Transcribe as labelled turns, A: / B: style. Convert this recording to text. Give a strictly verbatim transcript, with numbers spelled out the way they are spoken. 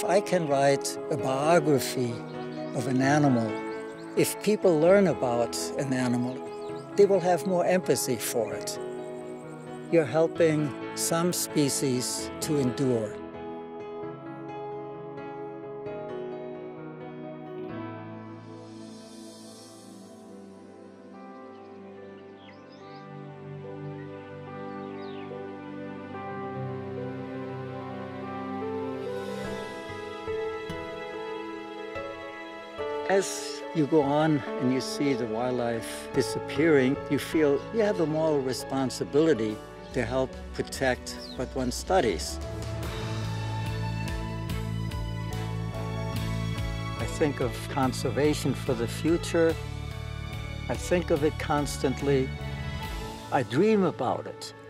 A: If I can write a biography of an animal, if people learn about an animal, they will have more empathy for it. You're helping some species to endure. As you go on and you see the wildlife disappearing, you feel you have a moral responsibility to help protect what one studies. I think of conservation for the future. I think of it constantly. I dream about it.